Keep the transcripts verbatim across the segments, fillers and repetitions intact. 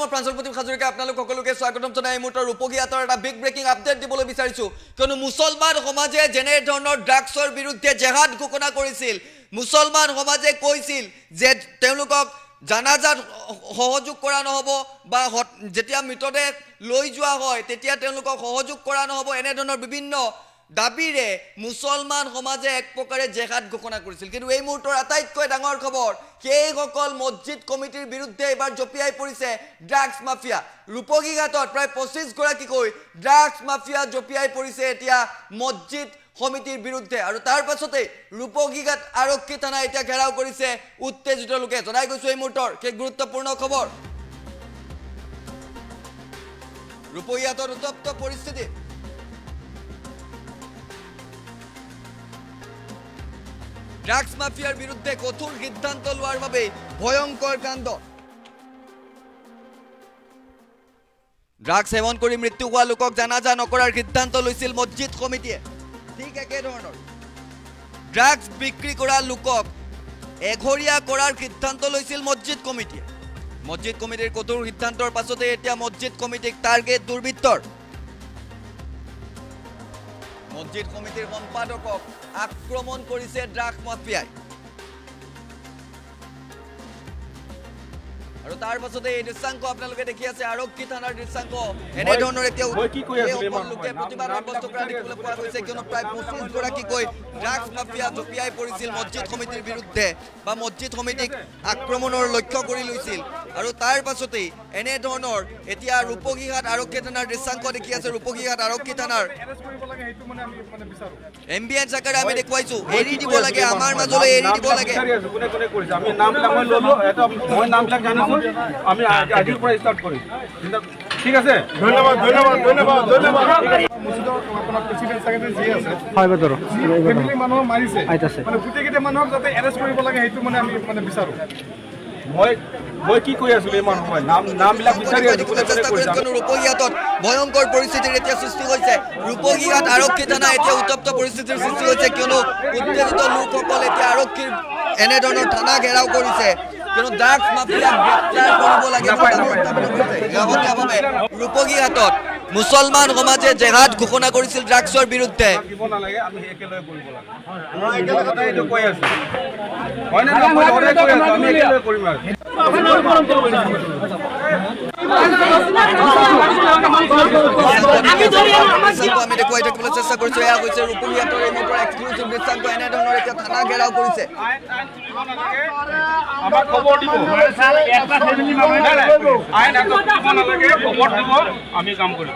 মই প্ৰাঞ্জল প্ৰদীপ হাজৰিকা আপোনালোক সকলোকে স্বাগতম জনাই মুহূৰ্তৰ ৰূপগীয়াতৰ এটা বিগ ব্ৰেকিং আপডেট দিবলৈ বিচাৰিছো কিয়নো মুছলমান সমাজে যেনে ধৰণৰ ড্ৰাগছৰ বিৰুদ্ধে জেহাদ ঘোষণা কৰিছিল মুছলমান সমাজে কৈছিল যে তেওঁলোকক জানাজাত সহযোগ কৰা নহব বা যেতিয়া মৃতদেহ লৈ যোৱা হয় তেতিয়া তেওঁলোকক সহযোগ কৰা নহব এনে ধৰণৰ বিভিন্ন দাবিৰে মুছলমান সমাজে এক প্ৰকাৰে জেহাদ ঘোষণা কৰিছিল কিন্তু এই মুহূৰ্তৰ আটাইতকৈ ডাঙৰ খবৰ সেই সকল মছজিদ কমিটিৰ বিৰুদ্ধে এবাৰ জপিয়াই পৰিছে ড্ৰাগছ মাফিয়া ৰূপগীঘাটত প্ৰায় পঁচিছ গৰাকীকৈ ড্ৰাগছ মাফিয়া জপিয়াই পৰিছে এতিয়া মছজিদ সমিতিৰ বিৰুদ্ধে আৰু তাৰ পাছতে ৰূপগীঘাট আৰক্ষী থানা এতিয়া ঘেৰাও কৰিছে উত্তেজিত লোকে জনাই গৈছো এই মুহূৰ্তৰ এক গুৰুত্বপূৰ্ণ খবৰ ৰূপগীঘাটৰ উত্তপ্ত পৰিস্থিতি ড্ৰাগছ মাফিয়াৰ বিৰুদ্ধে কঠোৰ সিদ্ধান্ত লোৱাৰ বাবে ভয়ংকৰ কাণ্ড ড্ৰাগছ সেৱন কৰি মৃত্যু হোৱা লোকক জানাজা নকৰাৰ সিদ্ধান্ত লৈছিল মছজিদ কমিটিয়ে ঠিক একে ধৰণৰ ড্ৰাগছ বিক্ৰী কৰা লোকক এঘৰীয়া কৰাৰ সিদ্ধান্ত লৈছিল মছজিদ কমিটিয়ে মছজিদ কমিটিৰ কঠোৰ সিদ্ধান্তৰ পাছতে এতিয়া মছজিদ কমিটিক টাৰ্গেট দুৰ্বৃত্তৰ মছজিদ কমিটিৰ সম্পাদকক আক্ৰমণ কৰিছে ড্ৰাগছ মাফিয়াই আৰু তাৰ পাছতে এই দৃশ্যাংক আপোনালোকে দেখি আছে আৰক্ষী থানাৰ দৃশ্যাংক এনে ধৰণৰ এতিয়া লোকে প্ৰতিবাদ সাব্যস্ত কৰা দেখিবলৈ পোৱা গৈছে কিয়নো প্ৰায় পঁচিছ গৰাকীকৈ ড্ৰাগছ মাফিয়া জপিয়াই পৰিছিল মছজিদ সমিতিৰ বিৰুদ্ধে বা মছজিদ সমিতিক আক্ৰমণৰ লক্ষ্য কৰি লৈছিল আৰু তাৰ পাছতেই এনে ধৰণৰ এতিয়া ৰূপগীঘাট আৰক্ষী থানাৰ দৃশ্যাংক দেখি আছে ৰূপগীঘাট আৰক্ষী থানাৰ এম্বিয়েন্স আকাৰে আমি দেখুৱাইছো এৰি দিব লাগে আমাৰ মাজলৈ এৰি দিব লাগে আমি নামবিলাক মই ললো এটা মই নামবিলাক জানো আমি আজিৰ পৰা ষ্টাৰ্ট কৰিম ঠিক আছে ধন্যবাদ ধন্যবাদ ধন্যবাদ ধন্যবাদ মুছিদৰ আপোনাৰ প্ৰেসিডেন্ট সেক্ৰেটাৰি জি আছে হয় বদৰ ফ্যামিলি মানুহ মাৰিছে আইতাছে মানে গুটেকেতে মানুহক যাতে এৰেষ্ট কৰিব লাগে হেতু মানে আমি মানে বিচাৰো মই মই কি কৈ আছো এই মানুহ মই নাম নামবিলাক বিচাৰি আছো কোনে কোনে কৈছে ৰূপগীঘাটত ভয়ংকৰ পৰিস্থিতিৰ এতিয়া সৃষ্টি হৈছে ৰূপগীঘাট আৰক্ষী থানা এতিয়া উত্তপ্ত পৰিস্থিতিৰ সৃষ্টি হৈছে কিয়নো উত্তেজিত লোকসকল এতিয়া আৰক্ষীৰ এনে ধৰণৰ থানা ঘেৰাও কৰিছে কিয়নো ড্ৰাগছ মাফিয়াক গ্ৰেপ্তাৰ কৰিব লাগে ৰূপগীঘাটত মুছলমান সমাজে জেহাদ ঘোষণা কৰিছিল ড্ৰাগছৰ বিৰুদ্ধে আমি দেখুৱাই থাকিবলৈ চেষ্টা কৰিছো এয়া হৈছে ৰূপগীঘাটৰ এই মুহূৰ্তৰ এক্সক্লুচিভ দৃশ্যাংক এনে ধৰণৰ এতিয়া থানা ঘেৰাও কৰিছে আমাক খবৰ দিব আইন আগত দিব নালাগে খবৰ দিব আমি কাম কৰিম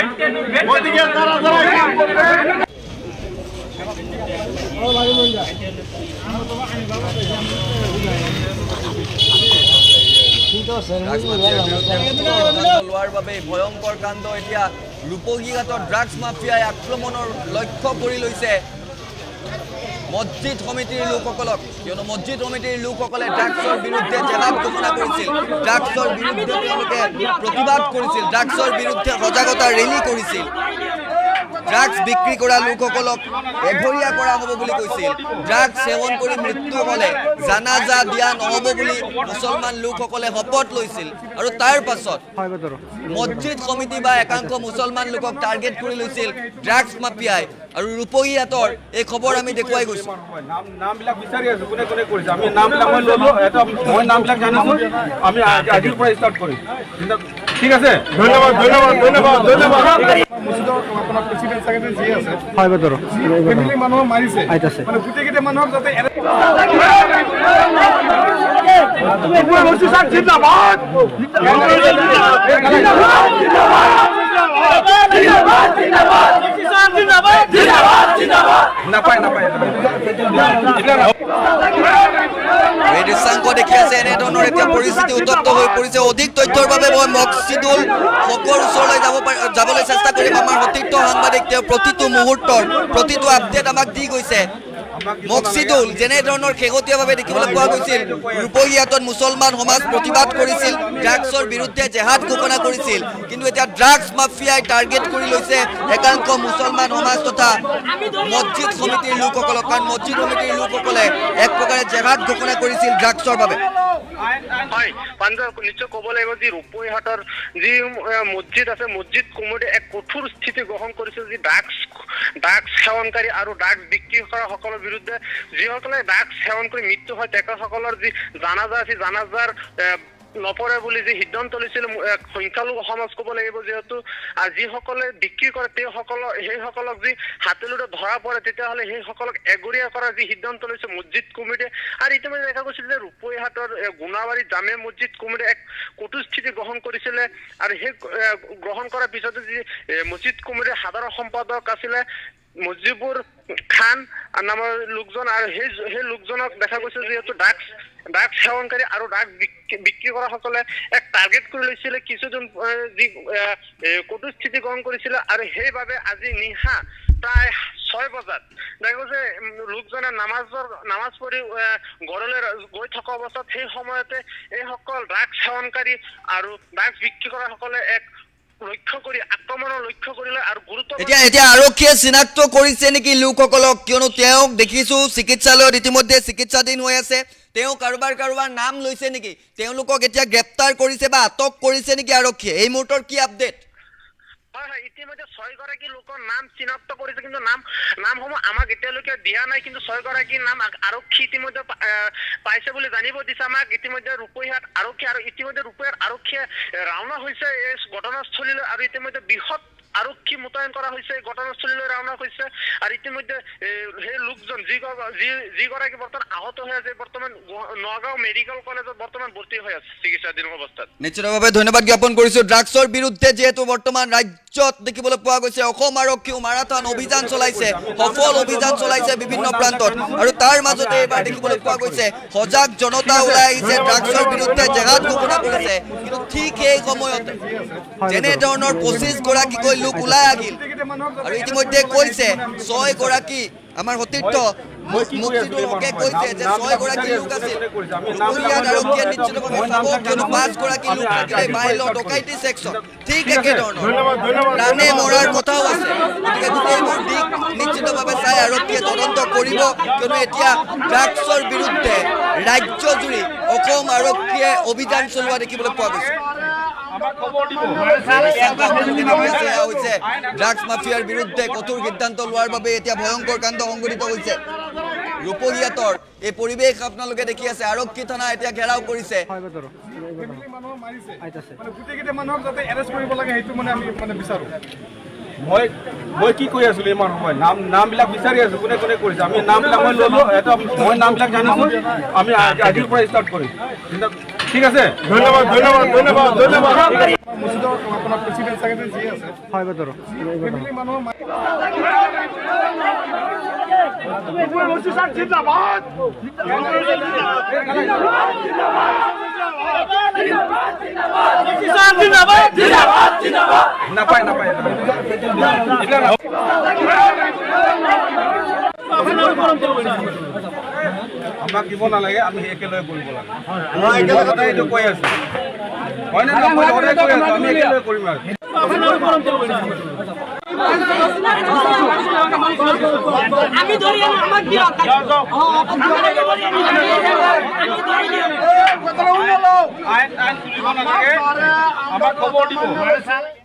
লোৱাৰ বাবে ভয়ংকৰ কাণ্ড এতিয়া ৰূপগীঘাটৰ ড্ৰাগছ মাফিয়াই আক্ৰমণৰ লক্ষ্য কৰি লৈছে মছজিদ সমিতিৰ লোকসকলক কিয়নো মছজিদ সমিতিৰ লোকসকলে ড্ৰাগছৰ বিৰুদ্ধে জেহাদ ঘোষণা কৰিছিল ড্ৰাগছৰ বিৰুদ্ধে তেওঁলোকে প্ৰতিবাদ কৰিছিল ড্ৰাগছৰ বিৰুদ্ধে সজাগতা ৰেলী কৰিছিল ড্ৰাগছ বিক্ৰী কৰা লোকসকলক এঘৰীয়া কৰা হ'ব বুলি কৈছিল ড্ৰাগছ সেৱন কৰি মৃত্যু হ'লে জানাজা দিয়া নহ'ব বুলি মুছলমান লোকসকলে শপত লৈছিল আৰু তাৰ পাছত মছজিদ সমিতি বা একাংশ মুছলমান লোকক টাৰ্গেট কৰি লৈছিল ড্ৰাগছ মাফিয়াই আৰু ৰূপগীঘাটৰ এই খবৰ আমি দেখুৱাই গৈছো নামবিলাক বিচাৰি আছো কোনে কোনে কৰিছে আমি নামবিলাক মই ললো এটা মই নামবিলাক জানো আমি আজিৰ পৰা ষ্টাৰ্ট কৰিম ঠিক আছে ধন্যবাদ ধন্যবাদ ধন্যবাদ ধন্যবাদ মুছিদৰ আপোনাৰ প্ৰেসিডেন্ট সেক্ৰেটাৰি জি আছে হয় বদৰ ফ্যামিলি মানুহ মাৰিছে আইতাছে মানে গুটেকেতে মানুহক যাতে তুমি বলছি স্যার জিন্দাবাদ জিন্দাবাদ জিন্দাবাদ জিন্দাবাদ জিন্দাবাদ জিন্দাবাদ জিন্দাবাদ নাপায় নাপায় এই দৃশ্যাংক দেখি আছে এনে ধৰণৰ এতিয়া পৰিস্থিতি উত্তপ্ত হৈ পৰিছে অধিক তথ্যৰ বাবে মই মকছিদুল হকৰ ওচৰলৈ যাব যাবলৈ চেষ্টা কৰিম আমাৰ সতীৰ্থ সাংবাদিক তেওঁ প্ৰতিটো মুহূৰ্তৰ প্ৰতিটো আপডেট আমাক দি গৈছে মকছিদুল যেনে ধৰণৰ শেহতীয়াভাৱে দেখিবলৈ পোৱা গৈছিল ৰূপহীয়াতত মুছলমান সমাজ প্ৰতিবাদ কৰিছিল ড্ৰাগছৰ বিৰুদ্ধে জেহাদ ঘোষণা কৰিছিল কিন্তু এতিয়া ড্ৰাগছ মাফিয়াই টাৰ্গেট কৰি লৈছে একাংশ মুছলমান সমাজ তথা মছজিদ সমিতিৰ লোকসকলক কাৰণ মছজিদ সমিতিৰ লোকসকলে এক প্ৰকাৰে জেহাদ ঘোষণা কৰিছিল ড্ৰাগছৰ বাবে হয় পাঞ্জাব নিশ্চয় ক'ব লাগিব যে ৰূপহীহাটৰ যি মছজিদ আছে মছজিদ কমিটিয়ে এক কঠোৰ স্থিতি গ্ৰহণ কৰিছে যে ড্ৰাগছ ড্ৰাগছ সেৱনকাৰী আৰু ড্ৰাগছ বিক্ৰী কৰা সকলৰ বিৰুদ্ধে যিসকলে ড্ৰাগছ সেৱন কৰি মৃত্যু হয় তেখেতসকলৰ যি জানাজা আছে জানাজাৰ নপৰে বুলি যি সিদ্ধান্ত লৈছিল সংখ্যালঘু সমাজ ক'ব লাগিব যিহেতু যিসকলে বিক্ৰী কৰে তেওঁসকলক সেইসকলক যি হাতেলোতে ধৰা পৰে তেতিয়াহ'লে সেইসকলক এগুৰীয়া কৰাৰ যি সিদ্ধান্ত লৈছে মছজিদ কমিটিয়ে আৰু ইতিমধ্যে দেখা গৈছিল যে ৰূপহীহাটৰ গুণাবাৰী জামে মছজিদ কমিটিয়ে এক কঠোৰ স্থিতি গ্ৰহণ কৰিছিলে আৰু সেই গ্ৰহণ কৰাৰ পিছতে যি মছজিদ কমিটিৰ সাধাৰণ সম্পাদক আছিলে মুজিবুৰ খান নামৰ লোকজন আৰু সেই সেই লোকজনক দেখা গৈছিল যিহেতু ড্ৰাগছ ড্ৰাগছ সেৱনকাৰী আৰু ড্ৰাগছ বিক্ৰী কৰা সকলে এক টাৰ্গেট কৰি লৈছিলে কিছুদিন যি কঠোৰ স্থিতি গ্ৰহণ কৰিছিলে আৰু সেইবাবে আজি নিশা প্ৰায় ছয় বজাত দেখা গৈছে লোকজনে নামাজৰ নামাজ পঢ়ি ঘৰলৈ গৈ থকা অৱস্থাত সেই সময়তে এইসকল ড্ৰাগছ সেৱনকাৰী আৰু ড্ৰাগছ বিক্ৰী কৰা সকলে এক লক্ষ্য কৰি আক্ৰমণৰ লক্ষ্য কৰিলে আৰু গুৰুত্ব এতিয়া এতিয়া আৰক্ষীয়ে চিনাক্ত কৰিছে নেকি লোকসকলক কিয়নো তেওঁক দেখিছো চিকিৎসালয়ত ইতিমধ্যে চিকিৎসাধীন হৈ আছে তেওঁ কাৰোবাৰ কাৰোবাৰ নাম লৈছে নেকি তেওঁলোকক এতিয়া গ্ৰেপ্তাৰ কৰিছে বা আটক কৰিছে নেকি আৰক্ষীয়ে এই মুহূৰ্তৰ কি আপডেট হয় হয় ইতিমধ্যে ছয়গৰাকী লোকৰ নাম চিনাক্ত কৰিছে কিন্তু নাম নামসমূহ আমাক এতিয়ালৈকে দিয়া নাই কিন্তু ছয়গৰাকীৰ নাম আৰক্ষী ইতিমধ্যে পাইছে বুলি জানিব দিছে আমাক ইতিমধ্যে ৰূপহীহাট আৰক্ষী আৰু ইতিমধ্যে ৰূপহীহাট আৰক্ষীয়ে ৰাওনা হৈছে এই ঘটনাস্থলীলৈ আৰু ইতিমধ্যে বৃহৎ আৰক্ষী মোতায়েন কৰা হৈছে ঘটনাস্থলীলৈ ৰাওনা হৈছে আৰু ইতিমধ্যে সেই লোকজন যি যিগৰাকী বৰ্তমান আহত হৈ আছে বৰ্তমান নগাঁও মেডিকেল কলেজত বৰ্তমান ভৰ্তি হৈ আছে চিকিৎসাধীন অৱস্থাত নিশ্চিতভাৱে ধন্যবাদ জ্ঞাপন কৰিছো ড্ৰাগছৰ বিৰুদ্ধে যিহেতু বৰ্তমান ৰাজ্যত দেখিবলৈ পোৱা গৈছে অসম আৰক্ষীও মাৰাথন অভিযান চলাইছে সফল অভিযান চলাইছে বিভিন্ন প্ৰান্তত আৰু তাৰ মাজতে এবাৰ দেখিবলৈ পোৱা গৈছে সজাগ জনতা ওলাই আহিছে ড্ৰাগছৰ বিৰুদ্ধে জেহাদ ঘোষণা কৰিছে কিন্তু ঠিক সেই সময়তে যেনে ধৰণৰ পঁচিছ গৰাকীকৈ লোক ওলাই আহিল আৰু ইতিমধ্যে কৈছে ছয় গৰাকী আমাৰ সতীৰ্থ মুক্তিদুল হকে কৈছে যে ছয় গৰাকী লোক আছিল ৰূপহীহাট আৰক্ষীয়ে নিশ্চিতভাৱে পাব কিয়নো পাঁচ গৰাকী লোক থাকিলে মাইলৰ ডকাইটি ছেকশ্যন ঠিক একেধৰণৰ প্ৰাণে মৰাৰ কথাও আছে গতিকে গোটেইবোৰ দিশ নিশ্চিতভাৱে চাই আৰক্ষীয়ে তদন্ত কৰিব কিয়নো এতিয়া ড্ৰাগছৰ বিৰুদ্ধে ৰাজ্যজুৰি অসম আৰক্ষীয়ে অভিযান চলোৱা দেখিবলৈ পোৱা গৈছে ড্ৰাগছ মাফিয়াৰ বিৰুদ্ধে কঠোৰ সিদ্ধান্ত লোৱাৰ বাবে এতিয়া ভয়ংকৰ কাণ্ড সংঘটিত হৈছে ৰূপহীহাটৰ এই পৰিৱেশ আপোনালোকে দেখি আছে আৰক্ষী থানা এতিয়া ঘেৰাও কৰিছে মই মই কি কৈ আছিলো ইমান সময় নাম নামবিলাক বিচাৰি আছো কোনে কোনে কৰিছে আমি নামবিলাক মই ল'লো এটা মই নামবিলাক জানিছো আমি আজিৰ পৰা ষ্টাৰ্ট কৰিম ঠিক আছে ধন্যবাদ ধন্যবাদ ধন্যবাদ ধন্যবাদ মছজিদৰ আপোনাৰ প্ৰেচিডেণ্ট সেক্ৰেটাৰী যি আছে হয় বদৰ ফেমিলি মানুহ মছজিদ জিন্দাবাদ কিষাণ জিন্দাবাদ জিন্দাবাদ জিন্দাবাদ নাপায় নাপায় আমাক দিব নালাগে আমি একেলগে কৰিব লাগে মই একেলগে এইটো কৈ আছো হয় না মই সদায় কৈ আছো আমি একেলগে কৰিম আৰু আমি ধৰি আমাক দিও আইন আইন তুলিব নালাগে আমাক খবৰ দিব